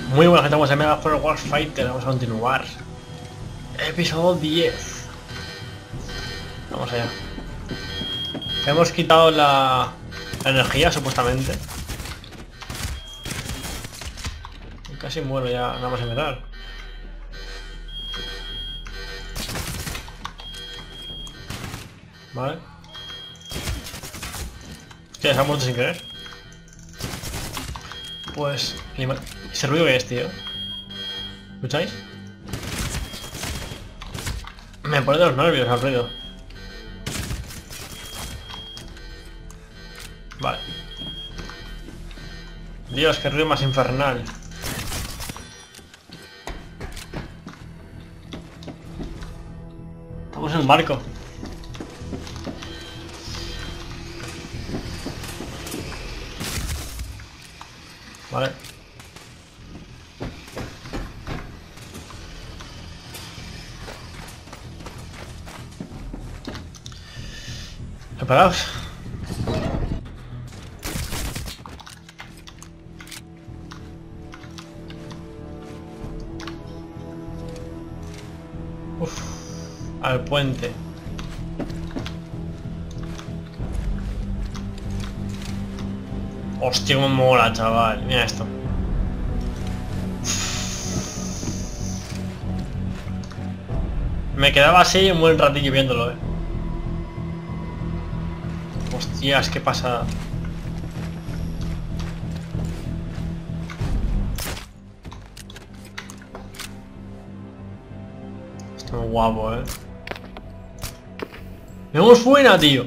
Muy buena gente, estamos en Mega Horror Wars Fighter. Vamos a continuar. Episodio 10. Vamos allá. Hemos quitado la energía, supuestamente. Casi muero ya, nada más empezar. Vale. Hostia, se ha muerto sin querer. Pues... ¿ese ruido que es, tío? ¿Escucháis? Me pone de los nervios el ruido. Vale. Dios, qué ruido más infernal. Estamos en un barco. Vale. ¿Preparados? Uf, al puente. Hostia, cómo mola, chaval. Mira esto. Me quedaba así un buen ratillo viéndolo, Hostias, qué pasada. Está muy guapo, ¡Vemos buena, tío!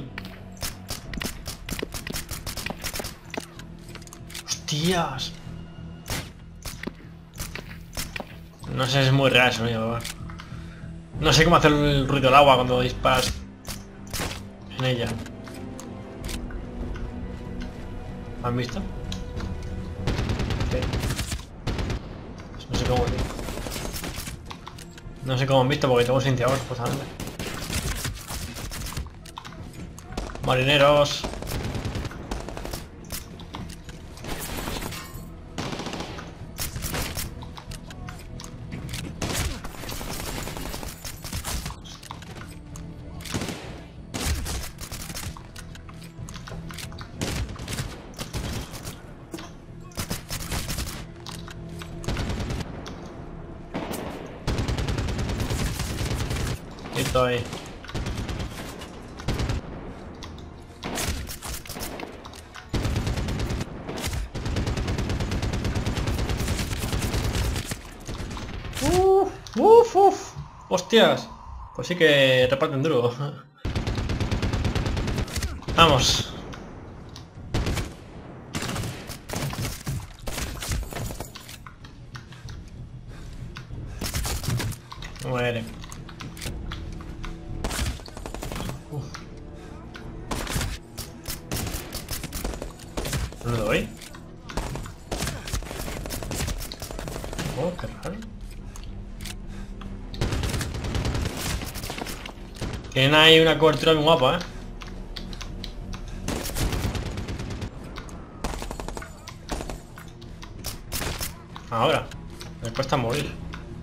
¡Hostias! No sé si es muy real el sonido, No sé cómo hacer el ruido del agua cuando disparas en ella. ¿Han visto? Sí. No sé cómo, tío. No sé cómo han visto porque tengo silenciador, justamente. Marineros. Estoy. Uf. Hostias. Pues sí que reparten duro. Vamos. Muere. ¿No lo doy? Oh, qué raro. Tienen ahí una cobertura muy guapa, Ahora. Me cuesta morir.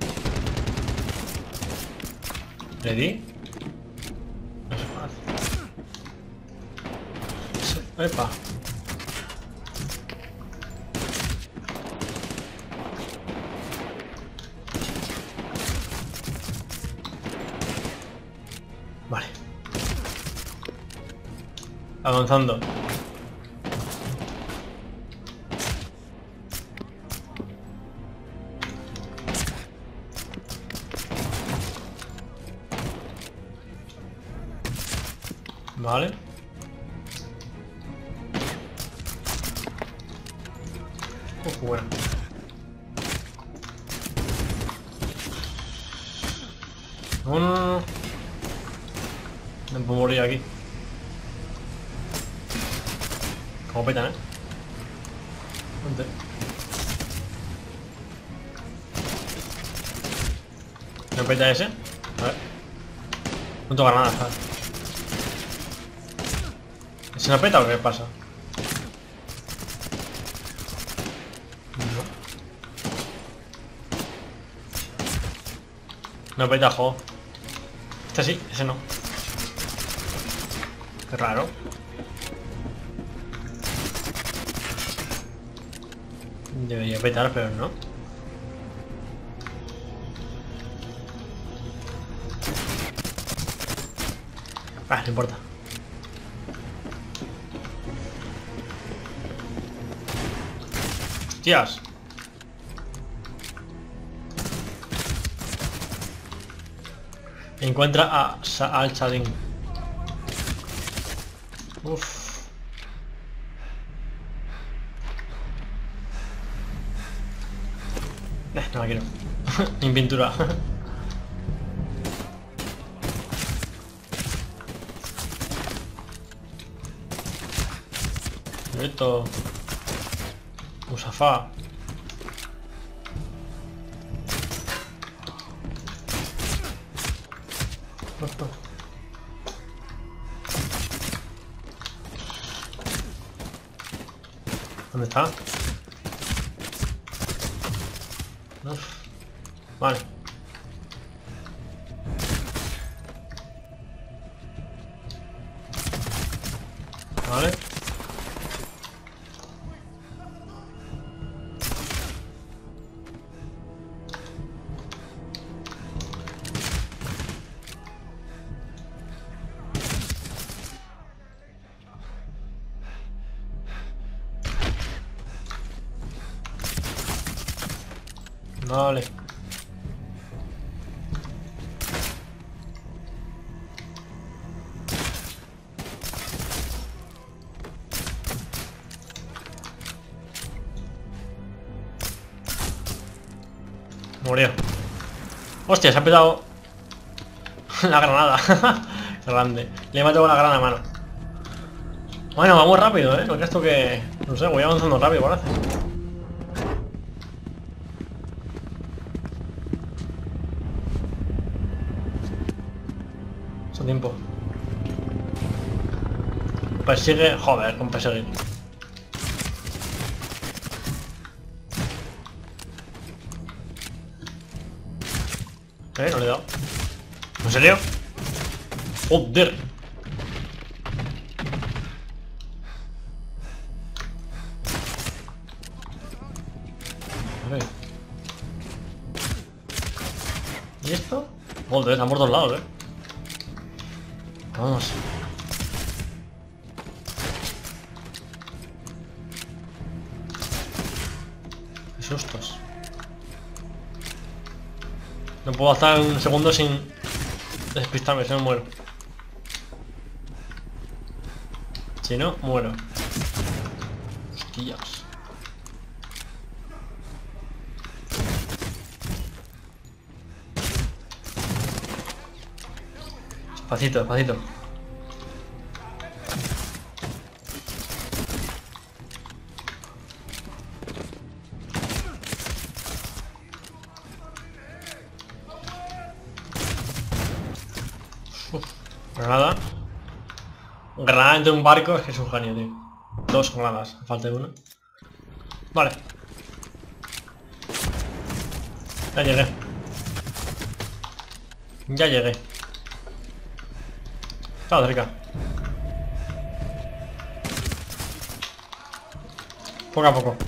¿Le di? No es fácil. Epa. Vale. Avanzando. Vale. Bueno. No. No puedo morir aquí. Como petan, ¿Dónde? ¿No peta ese? A ver. No toca nada, ¿sabes? ¿Se no peta o qué pasa? No. No peta juego. Este sí, ese no. Qué raro. Debería petar, pero no. Ah, no importa. Hostias. Encuentra al Sadin. Uff. No la quiero. Ni pintura. Esto. Musafá. ¿Dónde está? Uf. Vale. Vale. Vale. Murió. Hostia, se ha petado la granada. Grande. Le he matado con la granada a mano. Bueno, vamos rápido, ¿eh? Porque esto que... No sé, voy avanzando rápido, parece. Mucho tiempo. Persigue... Joder, con perseguir. No le he dado. ¿En serio? Joder. Vale. ¿Y esto? Joder, están por todos lados, Vamos. Qué sustos. No puedo estar un segundo sin despistarme, si no muero. Si no, muero. Hostias. Despacito, despacito. Granada. Granada entre un barco, es que es un genio, tío. Dos granadas, falta de una. Vale. Ya llegué. Ya llegué. Estaba cerca. Poco a poco.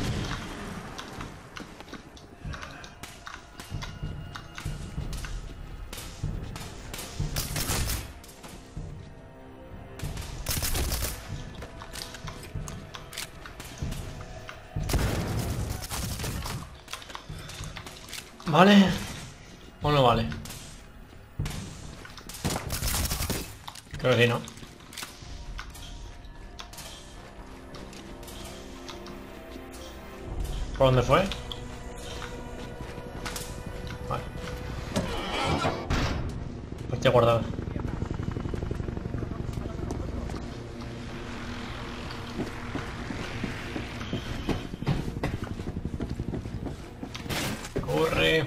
¿Vale? ¿O no vale? Creo que sí, ¿no? ¿Por dónde fue? Vale. Hostia, guardado. Corre.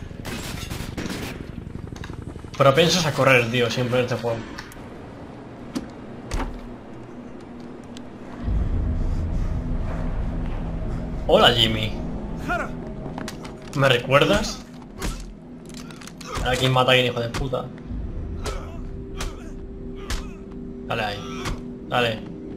Propensos a correr, tío, siempre en este juego. Hola, Jimmy. ¿Me recuerdas? A quién mata a quién, hijo de puta. Dale ahí. Dale.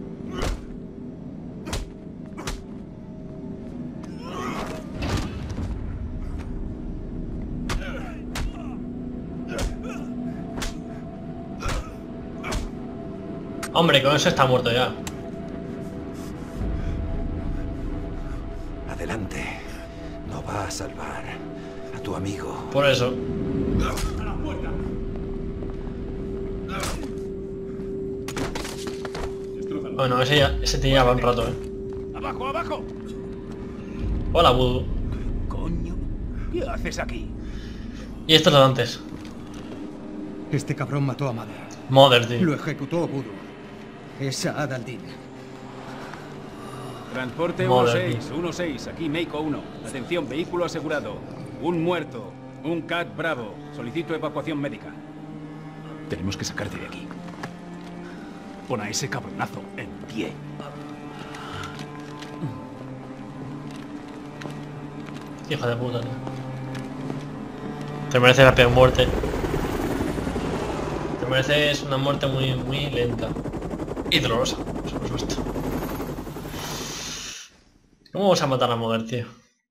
Hombre, con eso está muerto ya. Adelante. No va a salvar a tu amigo. Por eso. Bueno, ese te lleva un rato, ¡Abajo, abajo! Hola, Voodoo. Coño, ¿qué haces aquí? Y esto es lo de antes. Este cabrón mató a Mother. Mother, tío. Lo ejecutó Voodoo. Es Saad al-Din. Transporte Madre 16, aquí Meiko 1. Atención, vehículo asegurado. Un muerto. Un CAT Bravo. Solicito evacuación médica. Tenemos que sacarte de aquí. Pon a ese cabronazo en pie. Hijo de puta, tío. Te mereces la peor muerte. Te mereces una muerte muy lenta. Y dolorosa, por supuesto. ¿Cómo vamos a matar a Mother, tío?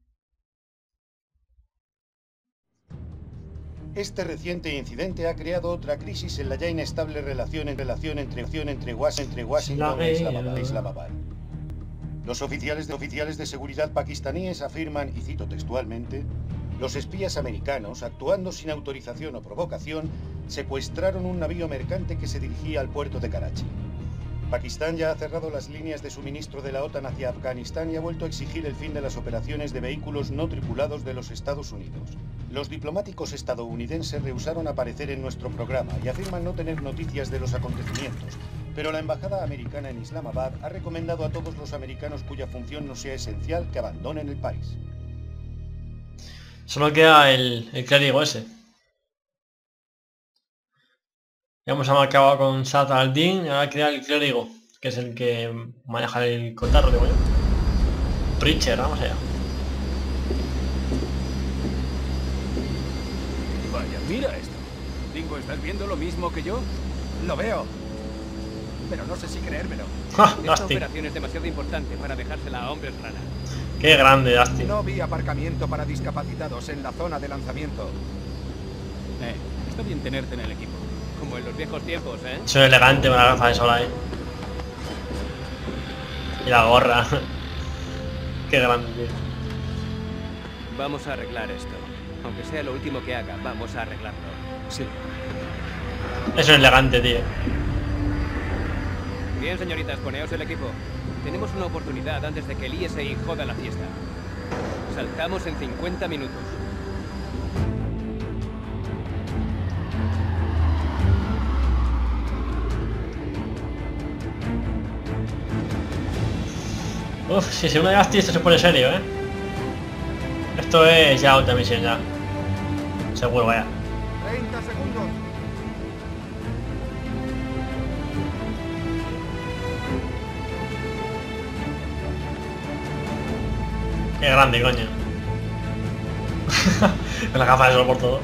Este reciente incidente ha creado otra crisis en la ya inestable relación entre Washington e Islamabad. Los oficiales de seguridad pakistaníes afirman, y cito textualmente, los espías americanos, actuando sin autorización o provocación, secuestraron un navío mercante que se dirigía al puerto de Karachi. Pakistán ya ha cerrado las líneas de suministro de la OTAN hacia Afganistán y ha vuelto a exigir el fin de las operaciones de vehículos no tripulados de los Estados Unidos. Los diplomáticos estadounidenses rehusaron aparecer en nuestro programa y afirman no tener noticias de los acontecimientos, pero la embajada americana en Islamabad ha recomendado a todos los americanos cuya función no sea esencial que abandonen el país. Solo queda el clérigo ese. Ya hemos acabado con Saad al-Din y ahora queda el clérigo, que es el que maneja el cotarro, digo yo. Preacher, vamos allá. Vaya, mira esto. Dingo, ¿estás viendo lo mismo que yo? Lo veo. Pero no sé si creérmelo. ¡Ja, Esta Dusty! operación es demasiado importante para dejársela a hombres rana. ¡Qué grande, Dusty! No vi aparcamiento para discapacitados en la zona de lanzamiento. Está bien tenerte en el equipo. Como en los viejos tiempos, ¿eh? Soy elegante con la gafa de sol ahí. Y la gorra. ¡Qué grande, tío! Vamos a arreglar esto. Aunque sea lo último que haga, vamos a arreglarlo. Sí. Eso es elegante, tío. Bien, señoritas, poneos el equipo. Tenemos una oportunidad antes de que el ISI joda la fiesta. Saltamos en 50 minutos. Uf, si se une a Dusty esto se pone serio, ¿eh? Esto es ya otra misión ya. Seguro, vaya. 30 segundos. Qué grande, coño. Con la gafa de sol por todo.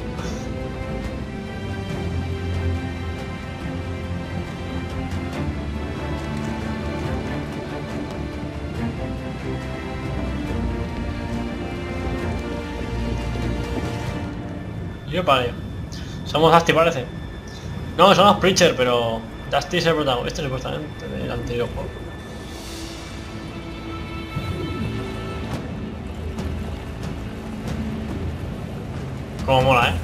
Yo pareo. Somos Dusty, parece. No, somos Preacher, pero Dusty es el protagonista. Este es el protagonista del anterior juego. Como mola, ¿eh?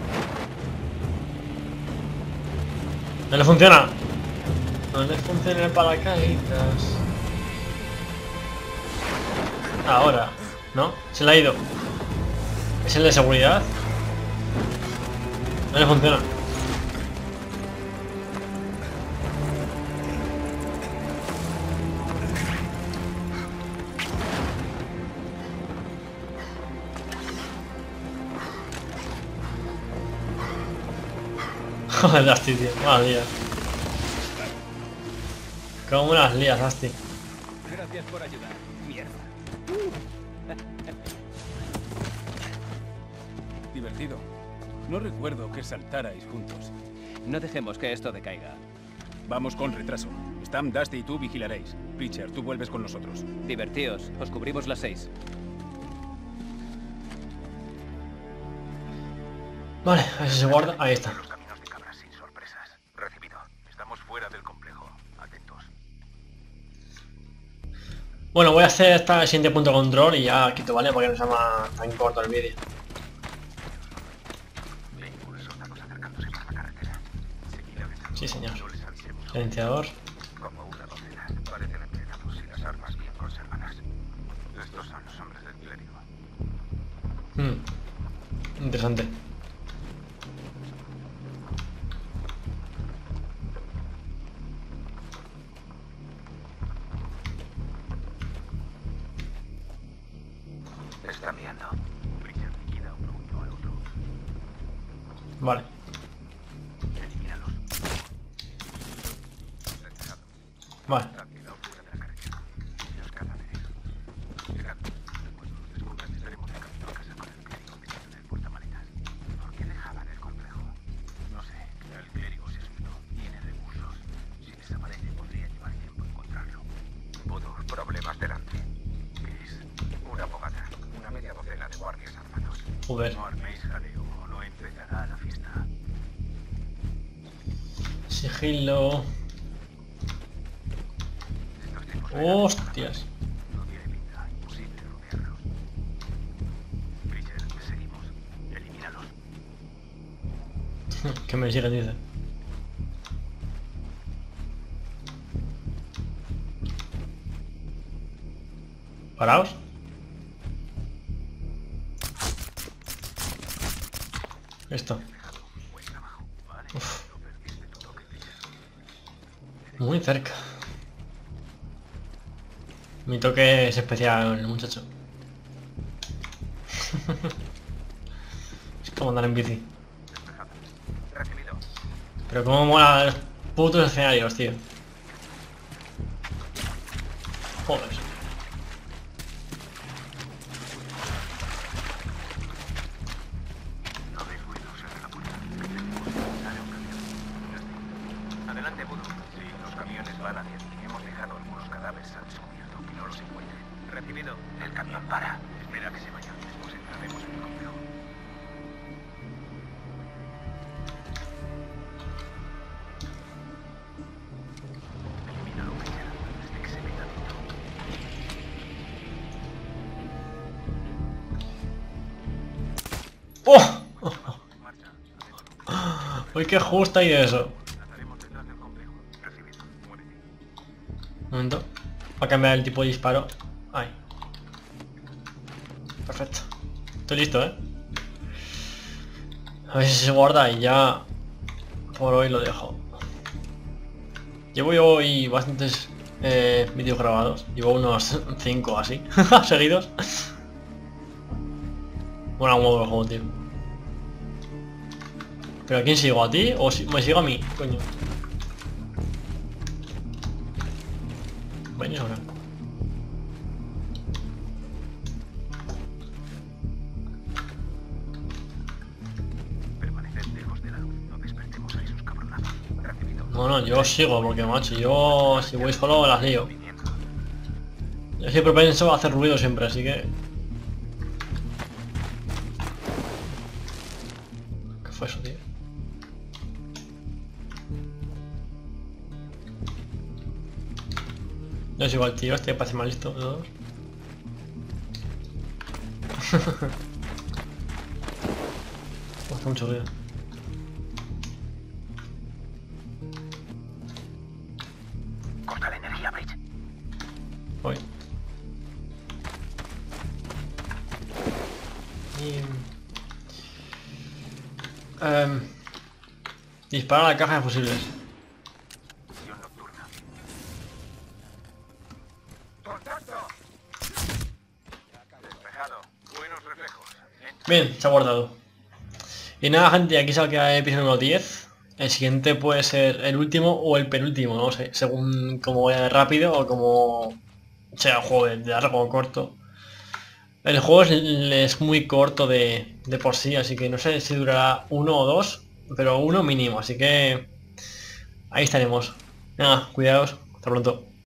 No le funciona. No le funciona el paracaídas. Ahora, ¿no? Se le ha ido. ¿Es el de seguridad? No le funciona. Joder, Dusty, tío. Buenas lías. Como unas lías, Dusty. Gracias por ayudar. Mierda. Divertido. No recuerdo que saltarais juntos. No dejemos que esto decaiga. Vamos con retraso. Stam, Dusty y tú vigilaréis. Preacher, tú vuelves con nosotros. Divertíos, os cubrimos las 6. Vale, a ver si se guarda. Ahí está. Los caminos de cabras sin sorpresas. Recibido. Estamos fuera del complejo. Atentos. Bueno, voy a hacer hasta el siguiente punto de control y ya quito, ¿vale? Porque no sea más tan corto el vídeo. Vehículos soldados acercándose por la carretera. Seguid avanzando. Sí, señor. No les avisemos. Silenciador. Como una docena. Parecen entrenados y las armas bien conservadas. Estos son los hombres del clérigo. Interesante. Están viendo. Preacher liquida uno junto al otro. Vale. Elimínalos. Vale. Han quedado fuera de la carretera. Los cadáveres. Llegando. Cuando los descubran estaremos de camino a casa con el clérigo metido en el portamaletas. ¿Por qué dejaban el complejo? No sé. El clérigo se asustó. Tiene recursos. Si desaparece podría llevar tiempo encontrarlo. Pudo. Problemas delante. ¿Qué es? Una fogata. Una media docena de guardias armados. Joder. No arméis jaleo o no empezará la fiesta. Sigilo. Estos tipos Hostias. no tiene pinta. Imposible rodearlos. Preacher, te seguimos. Elimínalos. Que me siguen, dice. Paraos. Esto. Uf. Muy cerca. Mi toque es especial, el muchacho. Es como andar en bici. Recibido. Pero como mola los putos escenarios, tío. Joder. No hagáis ruido, cierra la puerta. Sale un camión. Adelante, Voodoo. Sí, los camiones van a 10. Hemos dejado algunos cadáveres al descubierto. Que no los encuentren. Recibido. El camión para. Espera que se vayan. Después entraremos en el complejo. Elimínalo, Preacher, antes de que se meta dentro. ¡Oh! Marcha. Uy, qué justa y eso. Lanzaremos detrás del complejo. Recibido. Muérete. Un momento. Va a cambiar el tipo de disparo. Ahí. Perfecto. Estoy listo, ¿eh? A ver si se guarda y ya... Por hoy lo dejo. Llevo yo hoy bastantes vídeos grabados. Llevo unos 5 así. Seguidos. Bueno, un modo de juego, tío. ¿Pero a quién sigo? ¿A ti? ¿O me sigo a mí? Coño. ¿Venís ahora? Permaneced lejos de la luz. No despertemos a esos cabronazos. Recibido. No, no, yo sigo porque, macho, yo si voy solo las lío. Yo soy propenso a hacer ruido siempre, así que... ¿Qué fue eso, tío? No es igual, tío, este parece más listo de todos. Hace mucho ruido. Corta la energía, Bridge. Voy. Y... dispara a la caja de fusibles. Visión nocturna. ¡Contacto! Despejado. Buenos reflejos. Bien, se ha guardado. Y nada, gente, aquí se queda el episodio número 10. El siguiente puede ser el último o el penúltimo, no sé, según como vaya de rápido o como sea el juego de largo o corto. El juego es muy corto de por sí, así que no sé si durará 1 o 2, pero 1 mínimo, así que ahí estaremos. Nada, cuidaos, hasta pronto.